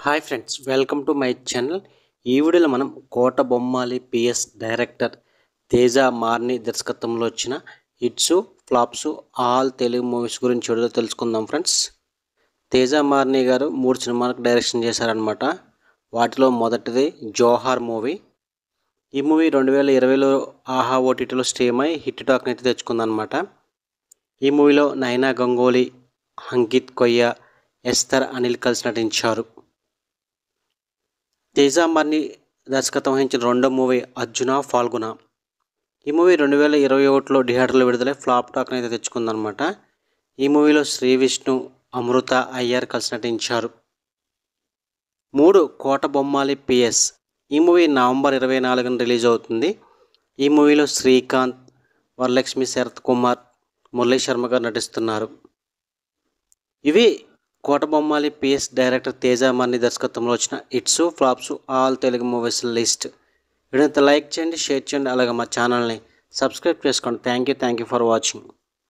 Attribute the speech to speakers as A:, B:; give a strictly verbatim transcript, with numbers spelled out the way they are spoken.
A: Hi friends, welcome to my channel. ఈ వీడియోలో మనం కోట బొమ్మాలి పిఎస్ డైరెక్టర్ తేజ మార్ని దర్శకత్వంలో వచ్చిన hits flops all Telugu movies గురించి వీడియోలో తెలుసుకుందాం ఫ్రెండ్స్. తేజ మార్ని గారు మూడు సినిమాలకు డైరెక్షన్ చేశారనమాట. వాటిలో మొదటిది జోహార్ మూవీ. ఈ మూవీ రెండు వేల ఇరవైలో ఆహా ఓటీటీలో స్ట్రీమ్ అయి హిట్ టాక్ అయితే తెచ్చుకుందనమాట. ఈ మూవీలో నైనా గంగోలీ, అంకిత్ కొయ్య, ఎస్తర్ అనిల్ కలిసి నటించారు. తేజ మార్ని దర్శకత్వం వహించిన రెండో మూవీ అర్జున ఫాల్గుణ. ఈ మూవీ రెండు వేల ఇరవై ఒకటిలో థియేటర్లో విడుదలై ఫ్లాప్ టాక్ అయితే తెచ్చుకుందనమాట. ఈ మూవీలో శ్రీ విష్ణు, అమృత అయ్యర్ కలిసి నటించారు. మూడు కోట బొమ్మాలి పిఎస్. ఈ మూవీ నవంబర్ ఇరవై నాలుగున రిలీజ్ అవుతుంది. ఈ మూవీలో శ్రీకాంత్, వరలక్ష్మి, శరత్ కుమార్, మురళీ శర్మ గారు నటిస్తున్నారు. ఇవి కోట బొమ్మాలి పిఎస్ డైరెక్టర్ తేజ మార్ని దర్శకత్వంలో వచ్చిన hits flops all Telugu movies list. వీడియోని లైక్ చేయండి, షేర్ చేయండి, అలాగే మా ఛానల్ని సబ్స్క్రైబ్ చేసుకోండి. Thank you thank you for watching.